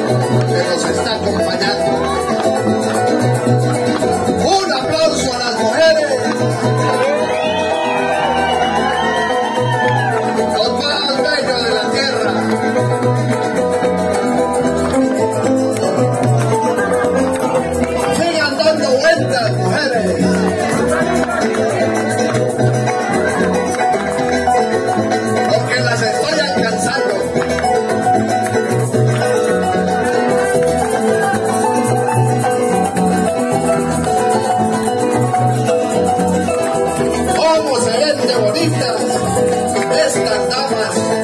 que nos está acompañando. Un aplauso a las mujeres, los más bellos de la tierra. Sigan dando vueltas, mujeres. Porque las estoy alcanzando. ¿Cómo se ven de bonitas estas damas?